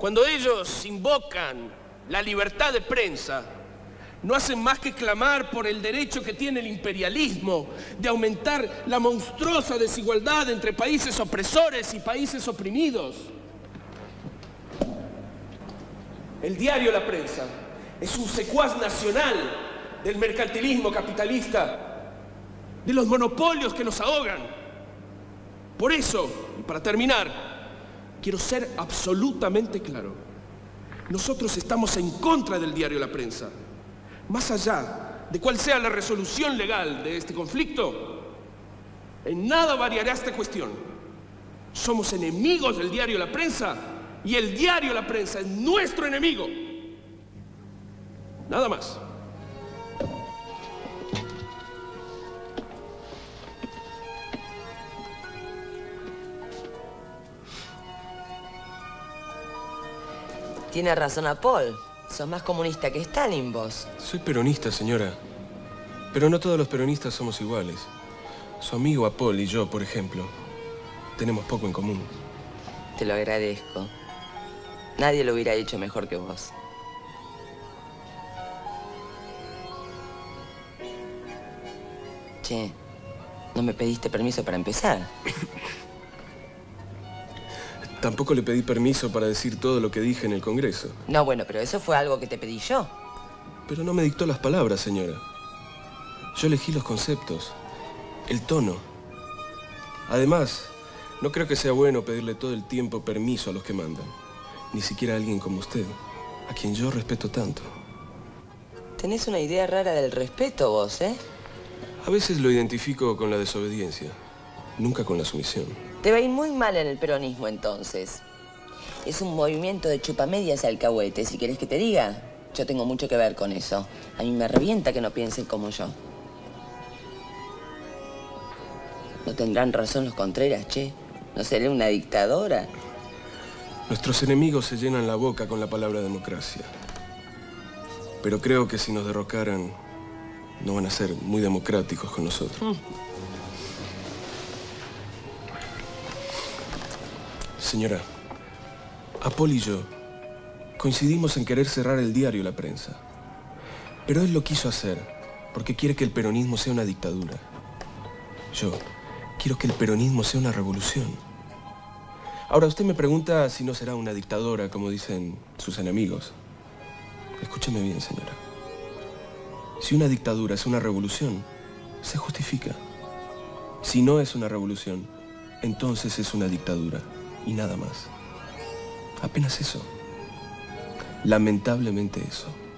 Cuando ellos invocan la libertad de prensa, no hacen más que clamar por el derecho que tiene el imperialismo de aumentar la monstruosa desigualdad entre países opresores y países oprimidos. El diario La Prensa es un secuaz nacional del mercantilismo capitalista, de los monopolios que nos ahogan. Por eso, y para terminar, quiero ser absolutamente claro. Nosotros estamos en contra del diario La Prensa. Más allá de cuál sea la resolución legal de este conflicto, en nada variará esta cuestión. Somos enemigos del diario La Prensa y el diario La Prensa es nuestro enemigo. Nada más. Tiene razón Paul. Sos más comunista que Stalin, vos. Soy peronista, señora. Pero no todos los peronistas somos iguales. Su amigo Paul y yo, por ejemplo, tenemos poco en común. Te lo agradezco. Nadie lo hubiera hecho mejor que vos. Che, ¿no me pediste permiso para empezar? Tampoco le pedí permiso para decir todo lo que dije en el Congreso. No, bueno, pero eso fue algo que te pedí yo. Pero no me dictó las palabras, señora. Yo elegí los conceptos, el tono. Además, no creo que sea bueno pedirle todo el tiempo permiso a los que mandan. Ni siquiera a alguien como usted, a quien yo respeto tanto. Tenés una idea rara del respeto vos, ¿eh? A veces lo identifico con la desobediencia, nunca con la sumisión. Te va a ir muy mal en el peronismo, entonces. Es un movimiento de chupamedias alcahuetes, si querés que te diga. Yo tengo mucho que ver con eso. A mí me revienta que no piensen como yo. ¿No tendrán razón los Contreras, che? ¿No seré una dictadora? Nuestros enemigos se llenan la boca con la palabra democracia. Pero creo que si nos derrocaran, no van a ser muy democráticos con nosotros. Señora, Paul y yo coincidimos en querer cerrar el diario La Prensa. Pero él lo quiso hacer porque quiere que el peronismo sea una dictadura. Yo quiero que el peronismo sea una revolución. Ahora, usted me pregunta si no será una dictadora, como dicen sus enemigos. Escúcheme bien, señora. Si una dictadura es una revolución, se justifica. Si no es una revolución, entonces es una dictadura. Y nada más. Apenas eso. Lamentablemente eso.